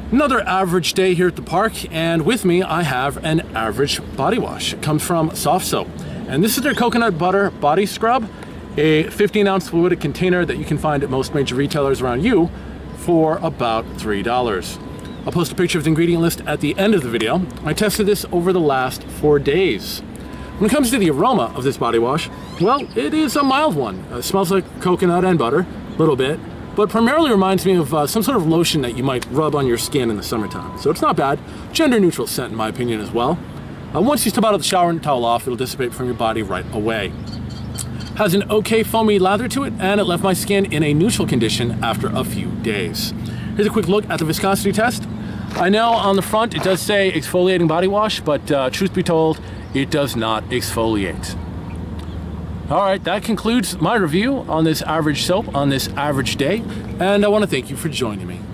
Another average day here at the park, and with me I have an average body wash. It comes from Softsoap, and this is their coconut butter body scrub, a 15-ounce fluidic container that you can find at most major retailers around you for about $3. I'll post a picture of the ingredient list at the end of the video. I tested this over the last 4 days. When it comes to the aroma of this body wash, well, it is a mild one. It smells like coconut and butter, a little bit, but primarily reminds me of some sort of lotion that you might rub on your skin in the summertime. So it's not bad. Gender neutral scent in my opinion as well. Once you step out of the shower and towel off, it'll dissipate from your body right away. Has an okay foamy lather to it, and it left my skin in a neutral condition after a few days. Here's a quick look at the viscosity test. I know on the front it does say exfoliating body wash, but truth be told, it does not exfoliate. All right, that concludes my review on this average soap on this average day, and I want to thank you for joining me.